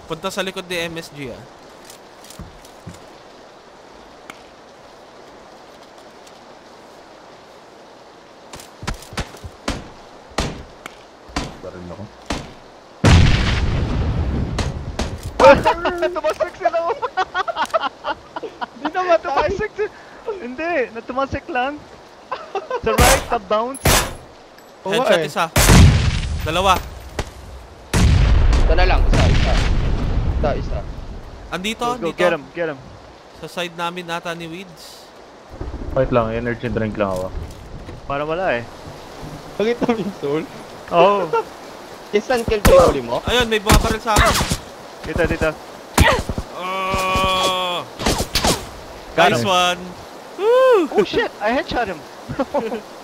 Punta sa likod ni MSG ah. Baril ako. Tumasik sila ko! Hindi naman tumasik sila! Hindi! Natumasik lang! Sa right, top bounce! Headshot isa. Dalawa. Ito na lang, isa. Andito, Go, dito. get him. Sa side namin nata ni Weeds. Wait lang, energy drink lang ako. Para wala eh. Bakit namin soul? Oo! Instant kill ko yung huli mo? Ayun, may bumabaril sa akin. Dito. Oh! Got Nice him. one. Oh shit! I headshot him!